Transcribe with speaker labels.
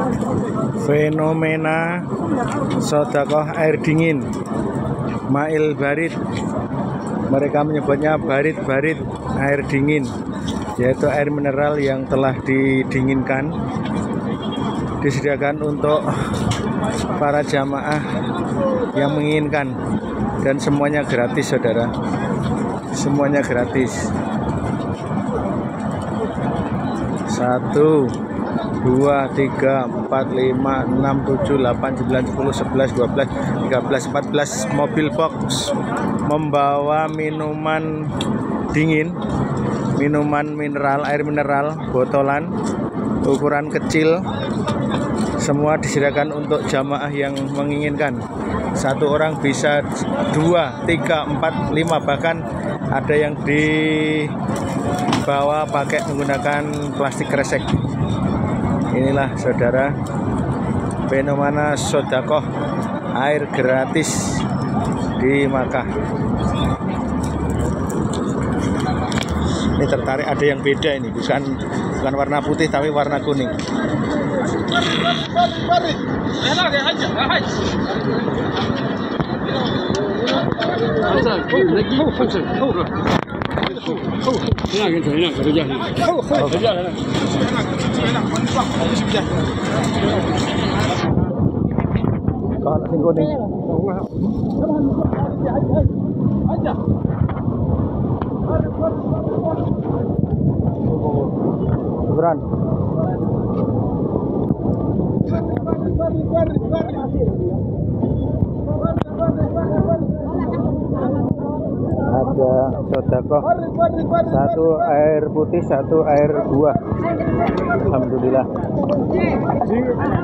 Speaker 1: Fenomena sodakoh air dingin Mail Barit. Mereka menyebutnya barit-barit air dingin, yaitu air mineral yang telah didinginkan, disediakan untuk para jamaah yang menginginkan, dan semuanya gratis, saudara. Semuanya gratis. 1, 2, 3, 4, 5, 6, 7, 8, 9, 10, 11, 12, 13, 14 mobil box membawa minuman dingin, minuman mineral, air mineral botolan ukuran kecil. Semua disediakan untuk jamaah yang menginginkan. Satu orang bisa 2, 3, 4, 5, bahkan ada yang dibawa pakai menggunakan plastik kresek. Inilah, saudara, fenomena sodakoh air gratis di Makkah. Ini tertarik, ada yang beda ini, bukan warna putih tapi warna kuning. Kalau sing kuning. Beran. Ada sodakoh, 1 air putih, 1 air buah. Alhamdulillah.